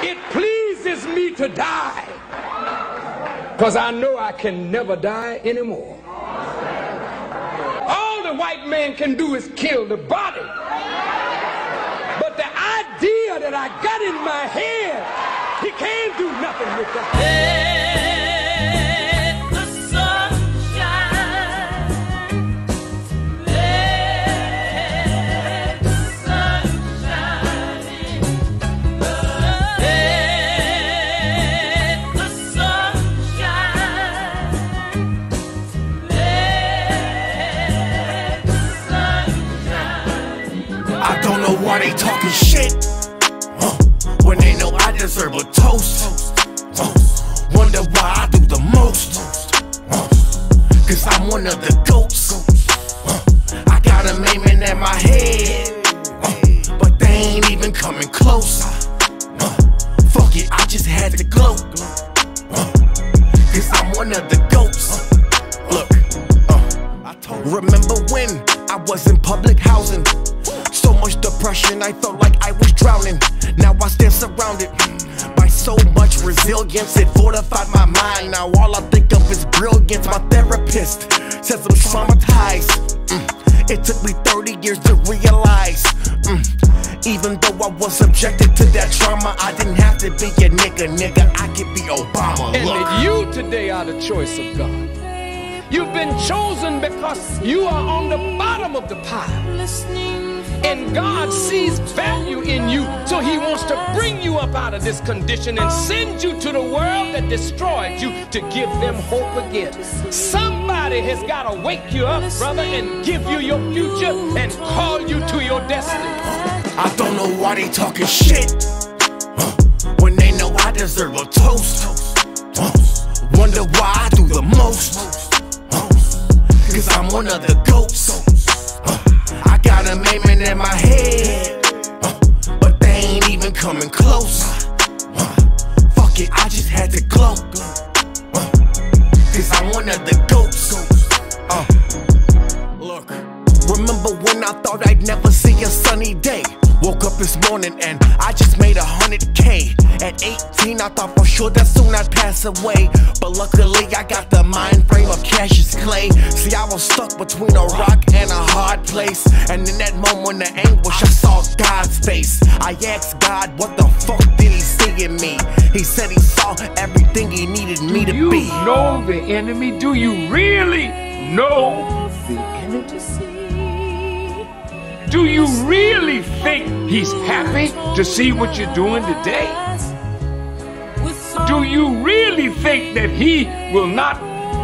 It pleases me to die, because I know I can never die anymore. All the white man can do is kill the body. But the idea that I got in my head, he can't do nothing with that. I don't know why they talking shit when they know I deserve a toast. Wonder why I do the most, cause I'm one of the goats. I got them aiming at my head, but they ain't even coming close. Fuck it, I just had to gloat, cause I'm one of the goats. Look, remember when I was in public housing? So much depression, I felt like I was drowning. Now I stand surrounded by so much resilience. It fortified my mind. Now all I think of is brilliance. My therapist says I'm traumatized. It took me 30 years to realize, even though I was subjected to that trauma, I didn't have to be a nigga. I could be Obama. And that you today are the choice of God. You've been chosen because you are on the bottom of the pile. And God sees value in you, so he wants to bring you up out of this condition and send you to the world that destroyed you to give them hope again. Somebody has got to wake you up, brother, and give you your future and call you to your destiny. I don't know why they talking shit when they know I deserve a toast. Wonder why I do the most, cause I'm one of the goats. I got them aiming at my head, but they ain't even coming close. Fuck it, I just had to gloat, cause I'm one of the goats. Look, remember when I thought I'd never see a sunny day? Woke up this morning and I just made 100K. At 18 I thought for sure that soon I'd pass away, but luckily I got the mind frame of Cassius Clay. See, I was stuck between a rock and a hard place, and in that moment of anguish I saw God's face. I asked God, what the fuck did he see in me? He said he saw everything he needed me to be. Do you know the enemy? Do you really know the enemy? Do you really think he's happy to see what you're doing today? Do you really think that he will not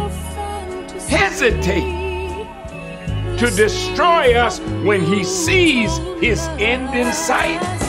hesitate to destroy us when he sees his end in sight?